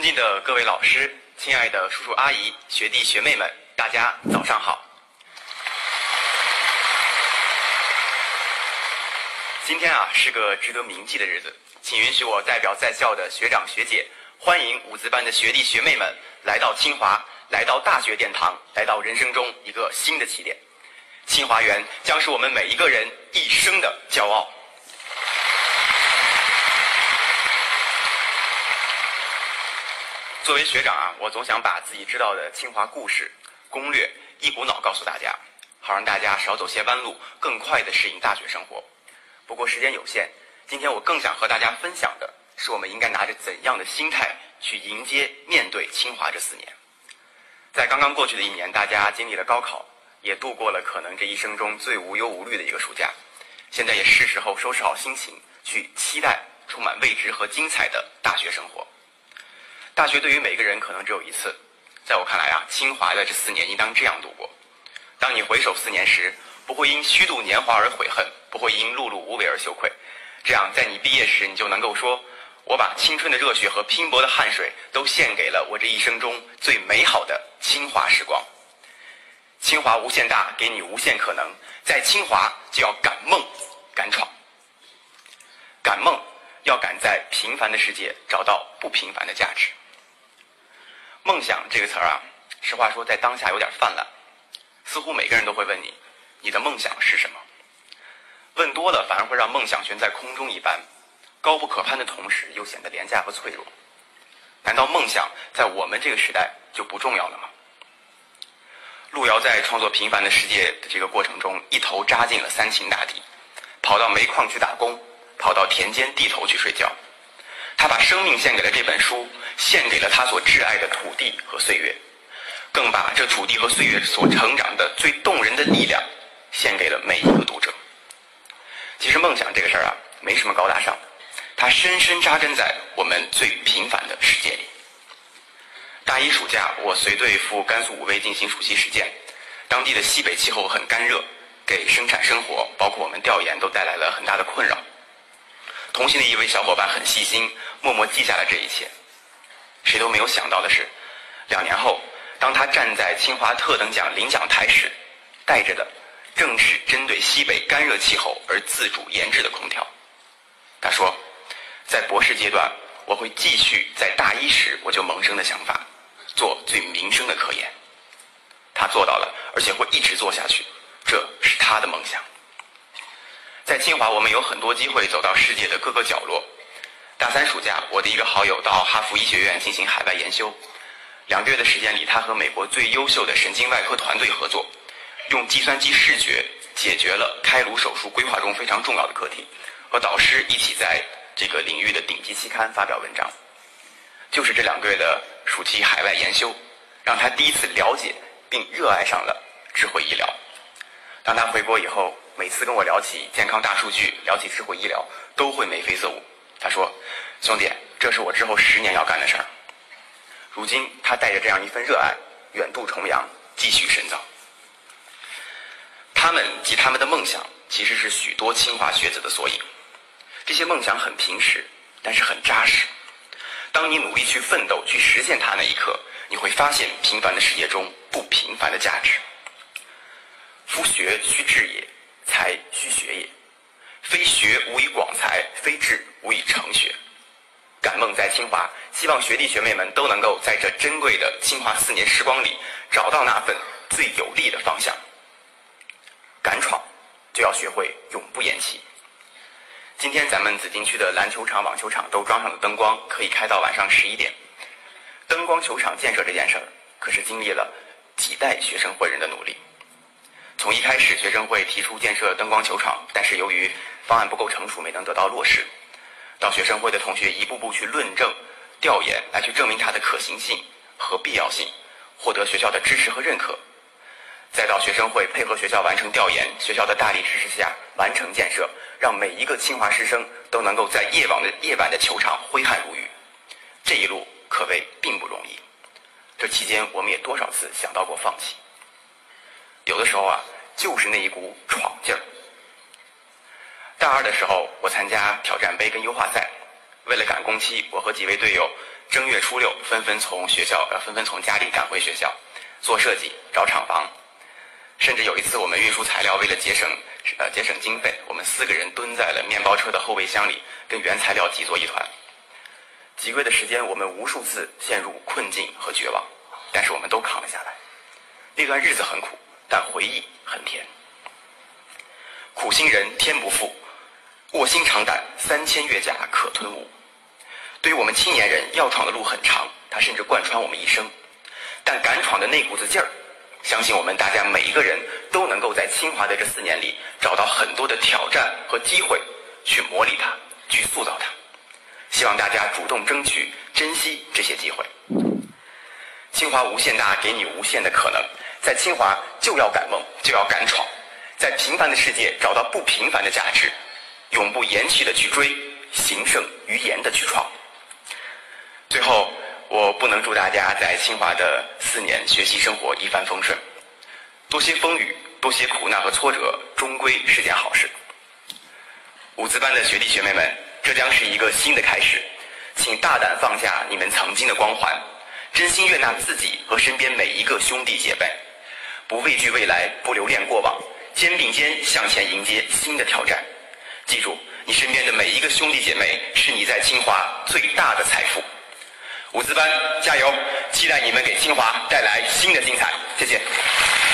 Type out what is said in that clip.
敬的各位老师，亲爱的叔叔阿姨、学弟学妹们，大家早上好。今天是个值得铭记的日子，请允许我代表在校的学长学姐，欢迎五字班的学弟学妹们来到清华，来到大学殿堂，来到人生中一个新的起点。清华园将是我们每一个人一生的骄傲。作为学长我总想把自己知道的清华故事、攻略一股脑告诉大家，好让大家少走些弯路，更快地适应大学生活。不过时间有限，今天我更想和大家分享的是我们应该拿着怎样的心态去迎接、面对清华这4年。在刚刚过去的1年，大家经历了高考，也度过了可能这一生中最无忧无虑的一个暑假。现在也是时候收拾好心情，去期待充满未知和精彩的大学生活。大学对于每个人可能只有一次，在我看来清华的这4年应当这样度过。当你回首4年时，不会因虚度年华而悔恨，不会因碌碌无为而羞愧。这样在你毕业时，你就能够说，我把青春的热血和拼搏的汗水都献给了我这一生中最美好的清华时光。清华无限大，给你无限可能，在清华就要敢梦敢闯。敢梦，要敢在平凡的世界找到不平凡的价值。梦想这个词实话说在当下有点泛滥，似乎每个人都会问你的梦想是什么？问多了反而会让梦想悬在空中一般，高不可攀的同时又显得廉价和脆弱。难道梦想在我们这个时代就不重要了吗？路遥在创作《平凡的世界》的这个过程中，一头扎进了3秦大地，跑到煤矿去打工，跑到田间地头去睡觉。他把生命献给了这本书，献给了他所挚爱的土地和岁月，更把这土地和岁月所成长的最动人的力量献给了每一个读者。其实梦想这个事没什么高大上，它深深扎根在我们最平凡的世界里。大一暑假，我随队赴甘肃武威进行暑期实践，当地的西北气候很干热，给生产生活，包括我们调研都带来了很大的困扰。同行的一位小伙伴很细心，默默记下了这一切。谁都没有想到的是，2年后，当他站在清华特等奖领奖台时，带着的正是针对西北干热气候而自主研制的空调。他说，在博士阶段，我会继续在大一时我就萌生的想法，做最民生的科研。他做到了，而且会一直做下去，这是他的梦想。在清华，我们有很多机会走到世界的各个角落。大3暑假，我的一个好友到哈佛医学院进行海外研修，2个月的时间里，他和美国最优秀的神经外科团队合作，用计算机视觉解决了开颅手术规划中非常重要的课题，和导师一起在这个领域的顶级期刊发表文章。就是这2个月的暑期海外研修，让他第一次了解并热爱上了智慧医疗。当他回国以后，每次跟我聊起健康大数据，聊起智慧医疗，都会眉飞色舞。他说，兄弟，这是我之后10年要干的事儿。如今他带着这样一份热爱，远渡重洋，继续深造。他们及他们的梦想，其实是许多清华学子的缩影。这些梦想很平实，但是很扎实。当你努力去奋斗，去实现它那一刻，你会发现平凡的世界中不平凡的价值。夫学须志也，才须学也。非学无以广才，非志无以成学。敢梦在清华，希望学弟学妹们都能够在这珍贵的清华4年时光里，找到那份最有利的方向。敢闯，就要学会永不言弃。今天咱们紫金区的篮球场、网球场都装上了灯光，可以开到晚上11点。灯光球场建设这件事儿，可是经历了几代学生会人的努力。从一开始，学生会提出建设灯光球场，但是由于方案不够成熟，没能得到落实。到学生会的同学一步步去论证、调研，来去证明它的可行性和必要性，获得学校的支持和认可。再到学生会配合学校完成调研，学校的大力支持下完成建设，让每一个清华师生都能够在夜晚的球场挥汗如雨。这一路可谓并不容易。这期间我们也多少次想到过放弃。有的时候就是那一股闯劲儿。大2的时候，我参加挑战杯跟优化赛，为了赶工期，我和几位队友正月初6纷纷从家里赶回学校，做设计、找厂房。甚至有一次，我们运输材料为了节省经费，我们4个人蹲在了面包车的后备箱里，跟原材料挤作一团。几个月的时间，我们无数次陷入困境和绝望，但是我们都扛了下来。那段日子很苦，但回忆很甜。苦心人天不负，卧薪尝胆3000越甲可吞吴。对于我们青年人，要闯的路很长，它甚至贯穿我们一生。但敢闯的那股子劲儿，相信我们大家每一个人都能够在清华的这4年里找到很多的挑战和机会，去磨砺它，去塑造它。希望大家主动争取，珍惜这些机会。清华无限大，给你无限的可能。在清华就要敢梦，就要敢闯，在平凡的世界找到不平凡的价值，永不言弃的去追，行胜于言的去闯。最后，我不能祝大家在清华的4年学习生活一帆风顺，多些风雨，多些苦难和挫折，终归是件好事。5资班的学弟学妹们，这将是一个新的开始，请大胆放下你们曾经的光环，真心悦纳自己和身边每一个兄弟姐妹，不畏惧未来，不留恋过往，肩并肩向前迎接新的挑战。记住，你身边的每一个兄弟姐妹是你在清华最大的财富。5资班加油，期待你们给清华带来新的精彩。谢谢。